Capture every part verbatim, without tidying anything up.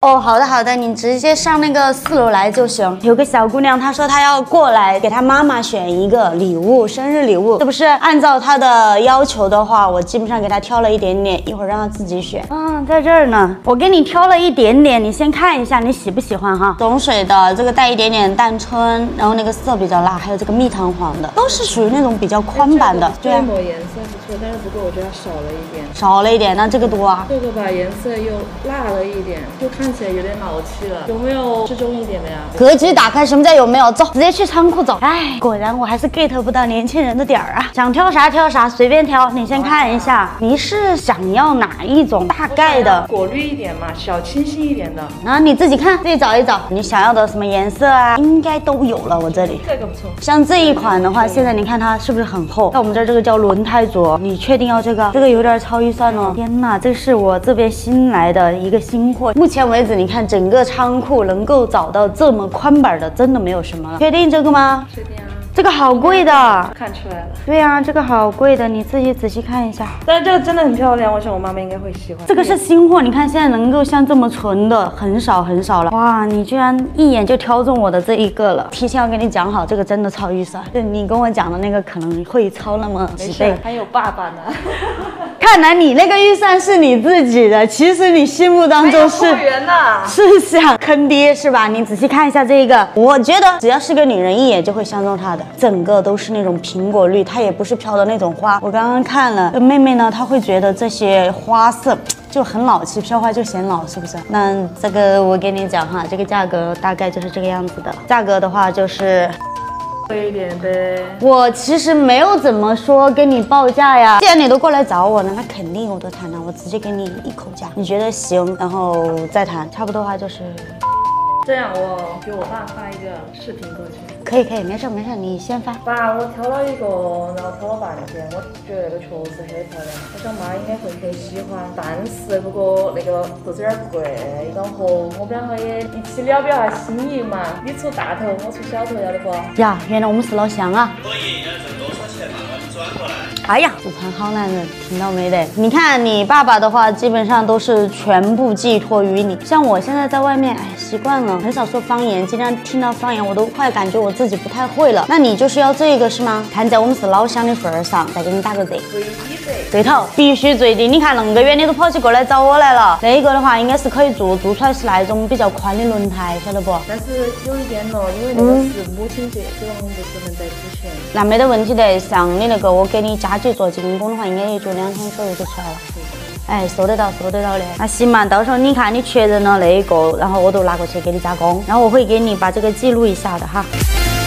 哦，好的好的，你直接上那个四楼来就行。有个小姑娘，她说她要过来给她妈妈选一个礼物，生日礼物。这不是按照她的要求的话，我基本上给她挑了一点点，一会儿让她自己选。嗯，在这儿呢，我给你挑了一点点，你先看一下，你喜不喜欢哈？种水的这个带一点点淡春，然后那个色比较辣，还有这个蜜糖黄的，都是属于那种比较宽版的。对啊， 这抹颜色不错，但是不过我觉得少了一点。 少了一点，那这个多啊？ 这个吧，颜色又辣了一点，就看起来有点老气了。有没有适中一点的呀？ 格局打开，什么叫有没有？走，直接去仓库走。哎，果然我还是 get 不到年轻人的点儿啊！想挑啥挑啥，随便挑。你先看一下，你是想要哪一种大概的？ 果绿一点嘛，小清新一点的。 然后你自己看，自己找一找，你想要的什么颜色啊，应该都有了。我这里这个不错。 像这一款的话，现在你看它是不是很厚？在我们这儿这个叫轮胎镯，你确定要这个？这个有点超预算哦。天哪，这是我这边新来的一个新货。目前为止，你看整个仓库能够找到这么宽版的，真的没有什么了。确定这个吗？ 确定啊。 这个好贵的， 看出来了。 对呀、啊，这个好贵的，你自己仔细看一下。 但是这个真的很漂亮，我想我妈妈应该会喜欢。 这个是新货，你看现在能够像这么纯的很少很少了。哇，你居然一眼就挑中我的这一个了。提前要跟你讲好，这个真的超预算，就你跟我讲的那个可能会超那么几倍。 还有爸爸呢。 看来你那个预算是你自己的，其实你心目当中是是想坑爹是吧？你仔细看一下这个，我觉得只要是个女人一眼就会相中它的，整个都是那种苹果绿，它也不是飘的那种花。我刚刚看了，妹妹呢，她会觉得这些花色就很老气，飘花就显老，是不是？那这个我给你讲哈，这个价格大概就是这个样子的。价格的话就是。 贵一点呗。 我其实没有怎么说跟你报价呀，既然你都过来找我了，那肯定有得谈了。我直接给你一口价，你觉得行，然后再谈，差不多的话就是。 这样我给我爸发一个视频过去。 可以可以，没事没事，你先发。 爸，我挑了一个，然后挑了半天，我觉得那个确实很漂亮，我想妈应该会很喜欢，但是不过那个就是有点贵，然后我们两个也一起聊表下心意嘛，你出大头，我出小头，要得不？ 呀，原来我们是老乡啊！ 可以，要挣多少钱嘛，我们转过来。 哎呀，祖传好男人，听到没得？你看你爸爸的话，基本上都是全部寄托于你。像我现在在外面，哎，习惯了，很少说方言，经常听到方言，我都快感觉我自己不太会了。那你就是要这个是吗？看在我们是老乡的份儿上，再给你打个折。 最低折。 对头，必须最低。你看那么远你都跑起过来找我来了，那个的话应该是可以做，做出来是那种比较宽的轮胎，晓得不？ 但是有一点咯，因为那个是母亲节，所以我们不是能在之前。 那没得问题的，像你那个我给你加急做精工的话，应该也就两天左右就出来了。哎，收得到，收得到的。那行嘛，到时候你看你确认了那一个，然后我都拿过去给你加工，然后我会给你把这个记录一下的哈。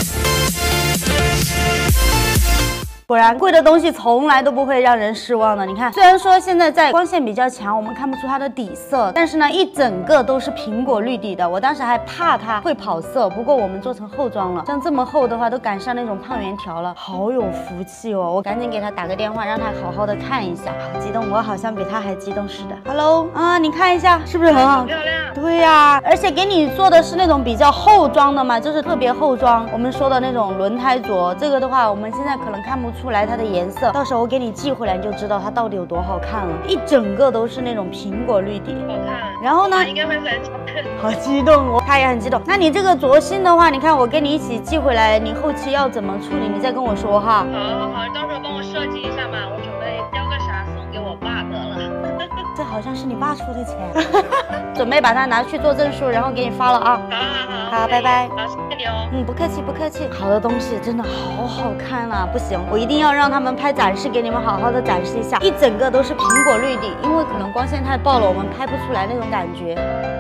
果然，贵的东西从来都不会让人失望的。你看，虽然说现在在光线比较强，我们看不出它的底色，但是呢，一整个都是苹果绿底的。我当时还怕它会跑色，不过我们做成厚装了，像这么厚的话，都赶上那种胖圆条了，好有福气哦！我赶紧给他打个电话，让他好好的看一下。好激动，我好像比他还激动似的。Hello， 啊，你看一下，是不是很好？ 漂亮。 对呀、啊，而且给你做的是那种比较厚装的嘛，就是特别厚装。我们说的那种轮胎镯，这个的话，我们现在可能看不出来它的颜色，到时候我给你寄回来，你就知道它到底有多好看了。一整个都是那种苹果绿底， 好看。 然后呢， 应该会很好激动哦，他也很激动。那你这个镯芯的话，你看我跟你一起寄回来，你后期要怎么处理，你再跟我说哈。 好好好，到时候帮我设计一下嘛，我准备雕个啥送给我爸的了。 这好像是你爸出的钱，准备把它拿去做证书，然后给你发了啊。 好好好， 好，拜拜。 好，谢谢你哦。 嗯，不客气不客气。好的东西真的好好看啊，不行，我一定要让他们拍展示，给你们好好的展示一下。一整个都是苹果绿底，因为可能光线太爆了，我们拍不出来那种感觉。